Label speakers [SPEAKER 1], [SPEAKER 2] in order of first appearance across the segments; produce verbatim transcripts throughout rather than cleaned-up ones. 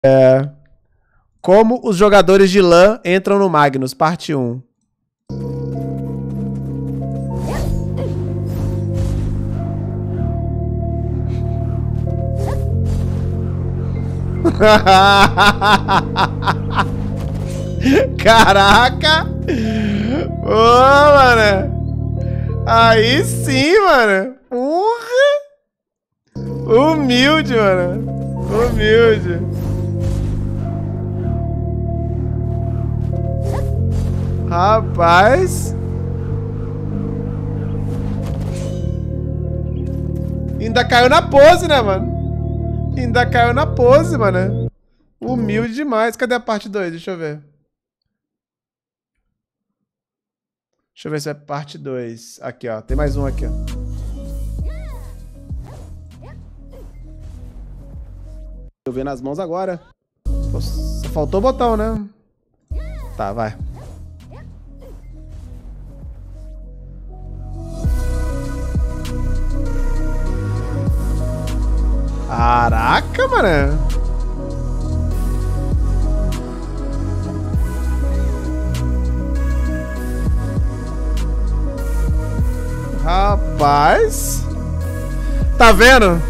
[SPEAKER 1] É... Como os jogadores de LAN entram no Magnus, parte um. Caraca! Ô, mano! Aí sim, mano! Porra! Humilde, mano! Humilde! Rapaz! Ainda caiu na pose, né, mano? Ainda caiu na pose, mano. Humilde demais. Cadê a parte dois? Deixa eu ver. Deixa eu ver se é parte dois. Aqui, ó. Tem mais um aqui, ó. Eu ver nas mãos agora. Só faltou o botão, né? Tá, vai. Caraca, mano. Rapaz. Tá vendo?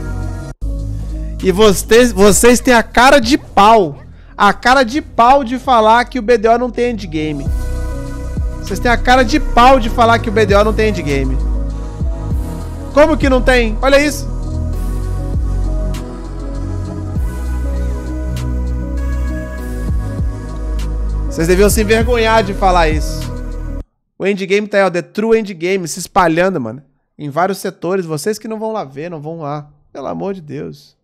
[SPEAKER 1] E vocês, vocês têm a cara de pau. A cara de pau de falar que o B D O não tem endgame. Vocês têm a cara de pau de falar que o B D O não tem endgame. Como que não tem? Olha isso. Vocês deviam se envergonhar de falar isso. O endgame tá aí, ó. The True Endgame se espalhando, mano. Em vários setores. Vocês que não vão lá ver, não vão lá. Pelo amor de Deus.